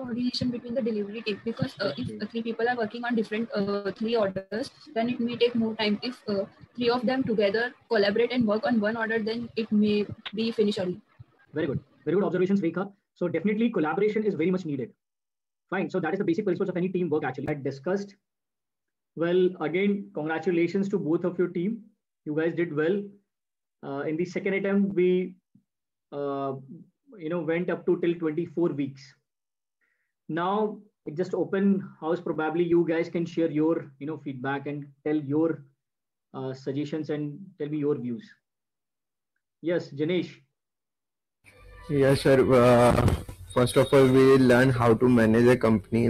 coordination between the delivery team, because if three people are working on different three orders, then it may take more time. If three of them together collaborate and work on one order, then it may be finished early. Very good observations, Rekha. So definitely collaboration is very much needed. Fine. So that is the basic principles of any teamwork actually. I discussed. Well, again, congratulations to both of your team. You guys did well. In the second attempt, we went up to till 24 weeks. Now it's just open house. Probably you guys can share your feedback and tell your suggestions and tell me your views. Yes, Janesh. Yes, sir. First of all, we learn how to manage a company,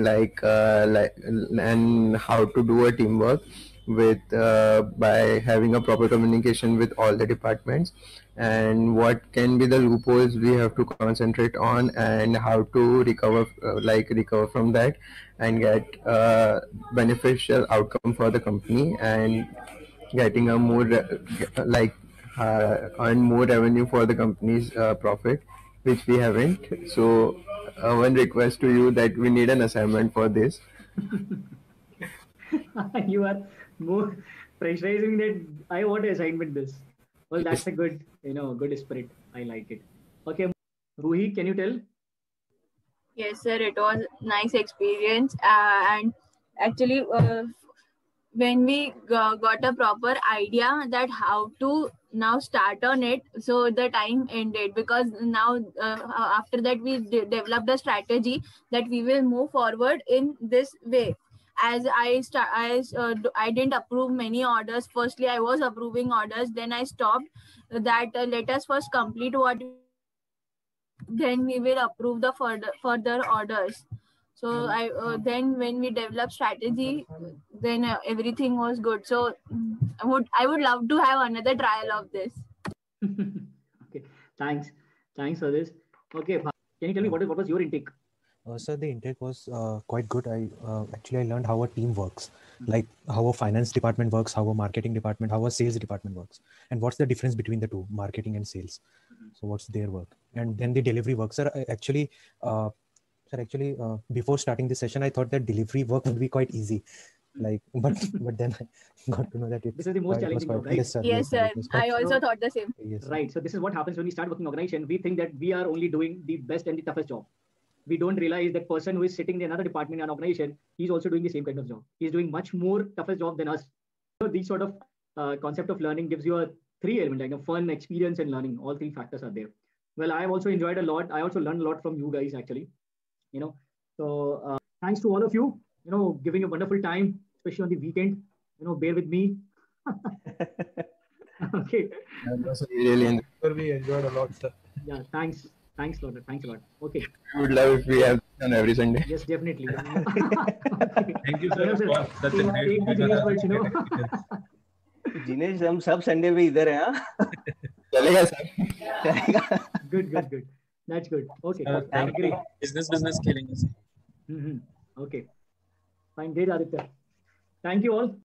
and how to do a teamwork with by having a proper communication with all the departments, and what can be the loopholes we have to concentrate on, and how to recover from that, and get beneficial outcome for the company, and getting a more earn more revenue for the company's profit, which we haven't. So one request to you that we need an assignment for this. You are more pressurizing that I want to assignment this. Well, that's a good, good spirit. I like it. Okay, Ruhi, can you tell? Yes, sir. It was nice experience, and actually, when we got a proper idea that how to now start on it, so the time ended, because now after that we developed a strategy that we will move forward in this way. As I didn't approve many orders. Firstly, I was approving orders, then I stopped that. Let us first complete what, then we will approve the further orders. So then when we developed strategy, then everything was good. So I would love to have another trial of this. Okay, thanks for this. Okay, can you tell me what was your intake? Sir, the intake was quite good. I learned how a team works, like how a finance department works, how a marketing department, how a sales department works, and what's the difference between the two, marketing and sales. So what's their work, and then the delivery work. Sir, before starting this session, I thought that delivery work would be quite easy. But then I got to know that this is the most challenging job, right? Yes, sir. I also thought the same. Yes, right. So this is what happens when we start working in organization. We think that we are only doing the best and the toughest job. We don't realize that person who is sitting in another department in an organization, he's also doing the same kind of job. He's doing much more toughest job than us. So these sort of concept of learning gives you a three element, like a fun, experience, and learning. All three factors are there. Well, I've also enjoyed a lot. I also learned a lot from you guys actually. So thanks to all of you. Giving a wonderful time, especially on the weekend. Bear with me. Okay. We enjoyed a lot, sir. Yeah, thanks. Thanks a lot. Thanks a lot. Okay. We would love if we have on every Sunday. Yes, definitely. Okay. Thank you, sir, for such a great Jinesh हम सब Sunday पे इधर हैं चलेगा sir good that's good. Okay, great. business खेलेंगे okay, fine. Great, Aditya. Thank you all.